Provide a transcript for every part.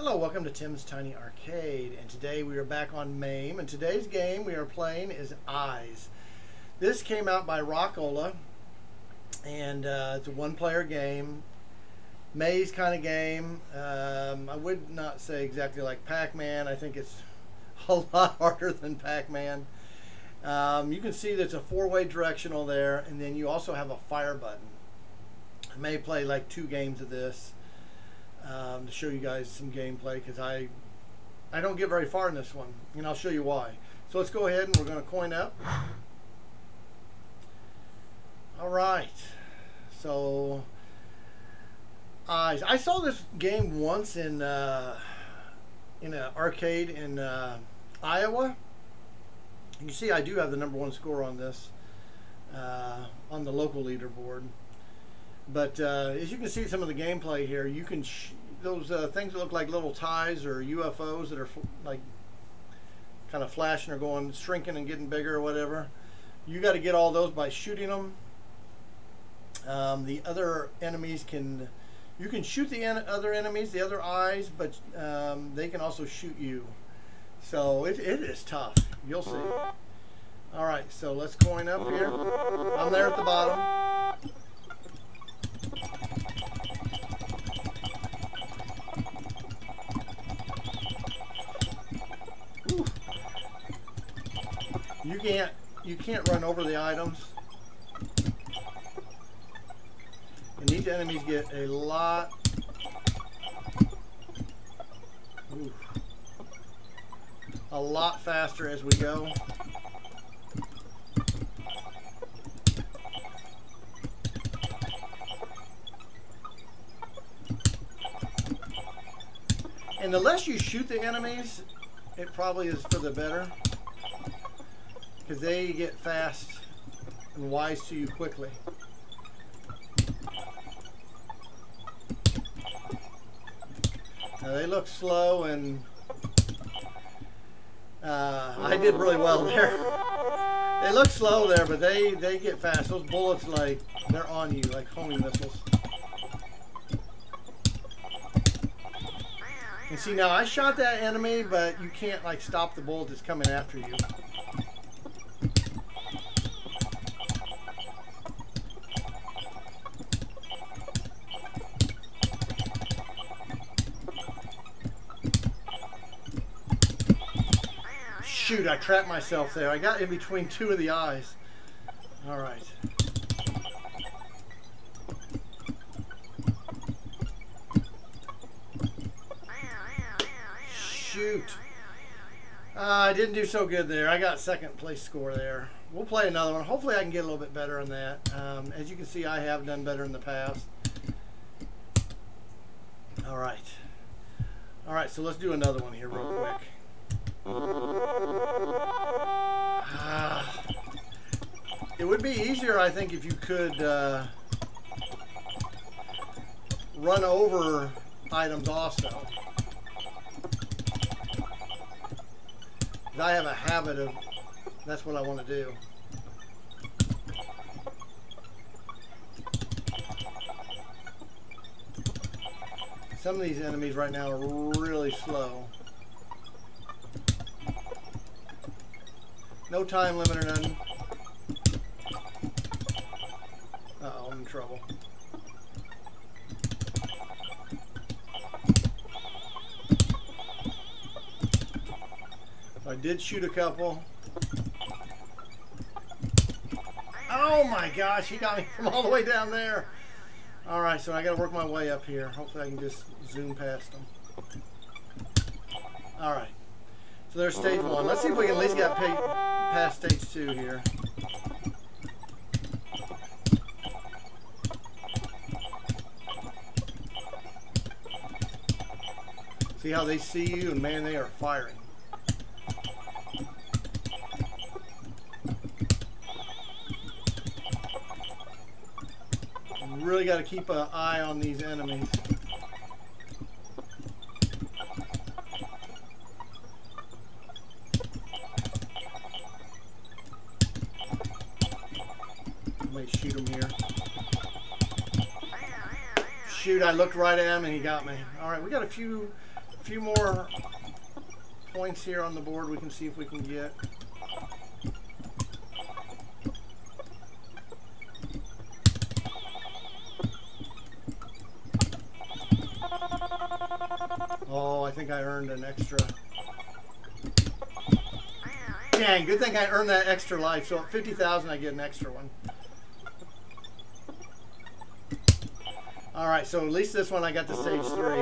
Hello, welcome to Tim's Tiny Arcade, and today we are back on MAME, and today's game we are playing is Eyes. This came out by Rock-Ola, and it's a one-player game, maze kind of game. I would not say exactly like Pac-Man. I think it's a lot harder than Pac-Man. You can see there's a four-way directional there, and then you also have a fire button. I may play like 2 games of this. To show you guys some gameplay, because I don't get very far in this one, and I'll show you why. So let's go ahead and we're going to coin up. Alright, so Eyes. I saw this game once in an arcade in Iowa. You can see I do have the #1 score on this on the local leaderboard. But as you can see some of the gameplay here, you can those things that look like little ties or UFOs that are like kind of flashing or going shrinking and getting bigger or whatever. You got to get all those by shooting them. The other enemies you can shoot the other enemies, the other eyes, but they can also shoot you. So it is tough. You'll see. All right, so let's coin up here. I'm there at the bottom. You can't run over the items. And these enemies get a lot faster as we go. And the less you shoot the enemies, it probably is for the better, because they get fast and wise to you quickly. Now they look slow, and I did really well there. They look slow there, but they get fast. Those bullets, like, they're on you like homing missiles. And see, now I shot that enemy, but you can't like stop the bullet that's coming after you. Shoot, I trapped myself there. I got in between 2 of the eyes. All right. Shoot. I didn't do so good there. I got 2nd place score there. We'll play another one. Hopefully I can get a little bit better on that. As you can see, I have done better in the past. All right. All right, so let's do another one here real quick. It would be easier, I think, if you could run over items also. I have a habit of, that's what I want to do. Some of these enemies right now are really slow. No time limit or nothing. Uh-oh, I'm in trouble. I did shoot a couple. Oh my gosh, he got me from all the way down there. Alright, so I gotta work my way up here. Hopefully I can just zoom past them. Alright. So there's stage 1. Let's see if we can at least get past stage 2 here. See how they see you, and man, they are firing. You really got to keep an eye on these enemies. I might shoot him here. Shoot, I looked right at him and he got me. All right, we got a few A few more points here on the board we can see if we can get. Oh, I think I earned an extra. Dang, good thing I earned that extra life. So at 50,000, I get an extra one. All right, so at least this one I got to stage 3.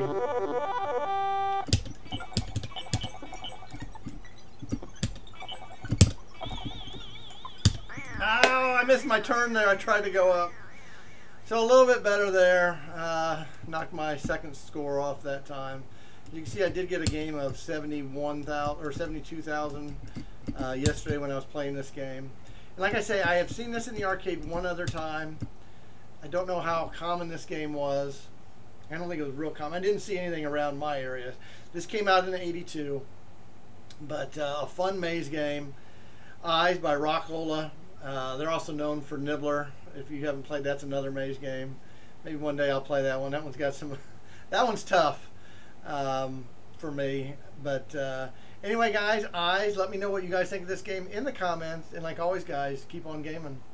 Oh, I missed my turn there. I tried to go up. So a little bit better there. Knocked my second score off that time. You can see I did get a game of 71,000 or 72,000 yesterday when I was playing this game. And like I say, I have seen this in the arcade one other time. I don't know how common this game was. I don't think it was real common. I didn't see anything around my area. This came out in '82, but a fun maze game. Eyes by Rock-Ola. They're also known for Nibbler. If you haven't played, that's another maze game. Maybe one day I'll play that one. That one's got some. That one's tough for me. But anyway, guys, Eyes. Let me know what you guys think of this game in the comments. And like always, guys, keep on gaming.